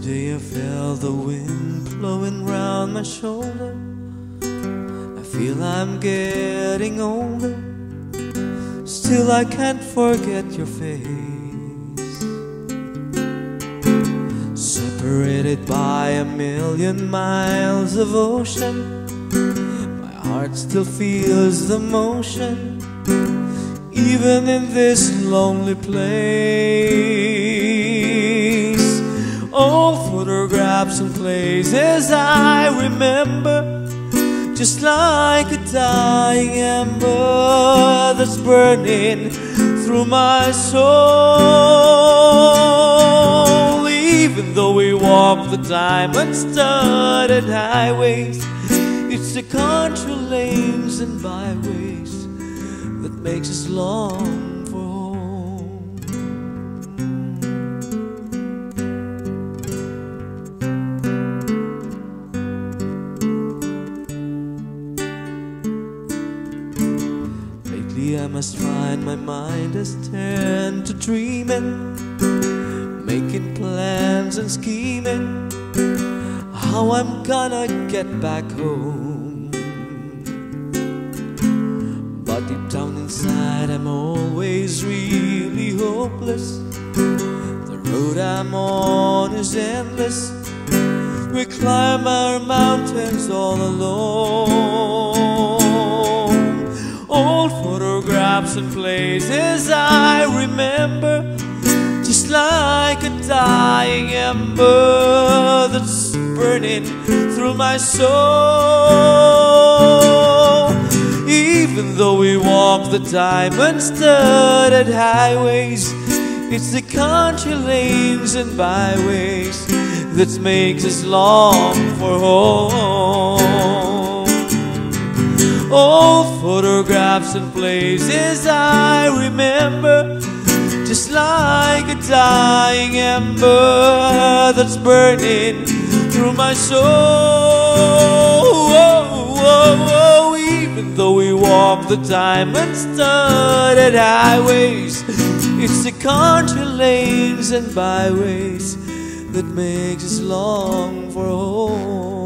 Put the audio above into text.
Today I felt the wind blowing round my shoulder. I feel I'm getting older. Still I can't forget your face. Separated by a million miles of ocean, my heart still feels the motion, even in this lonely place. Old photographs and places I remember, just like a dying ember that's burning through my soul. Even though we walk the diamond-studded highways, it's the country lanes and byways that makes us long for home. Lately I must find my mind has turned to dreaming, making plans and scheming how I'm gonna get back home. But deep down inside I'm always really hopeless. The road I'm on is endless. We climb our mountains all alone. Old photographs and places I remember, just like a dying ember that's burning through my soul. Even though we walk the diamond-studded highways, it's the country lanes and byways that makes us long for home. Old photographs and places I remember, just like a dying ember that's burning through my soul. Even though we walk the diamond-studded highways, it's the country lanes and byways that makes us long for home.